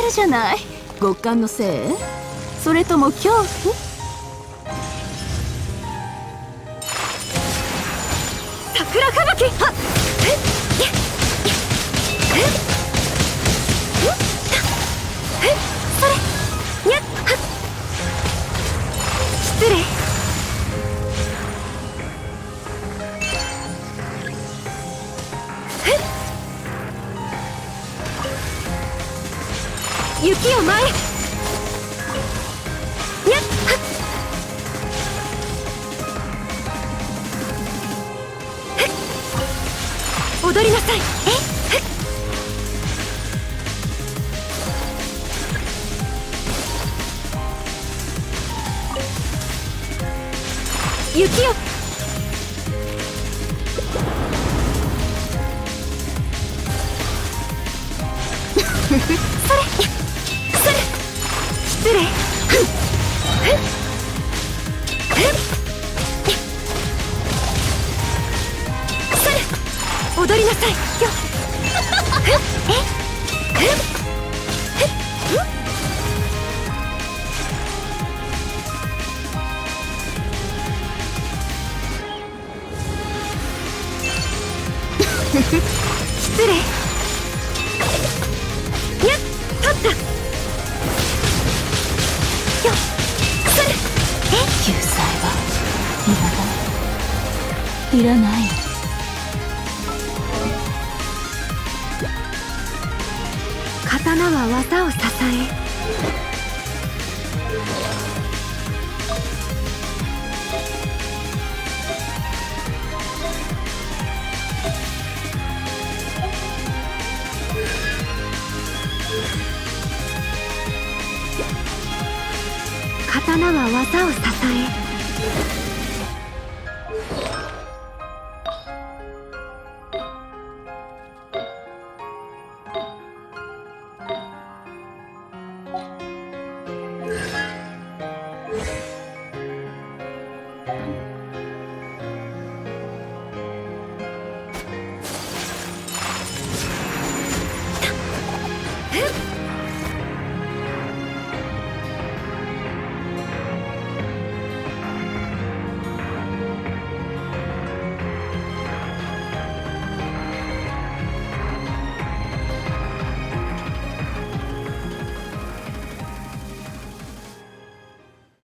じゃない。極寒のせい？それとも恐怖？ 桜吹雪。はっ、それ、にゃっ、はっ、失礼。雪を前へ。にゃっ、はっ、踊りなさい。雪を。それ、失礼。踊りなさいよ。失礼。にゃっ、立ったよ。 救済はいらない。いらない。 刀は技を支え。刀は技を支え。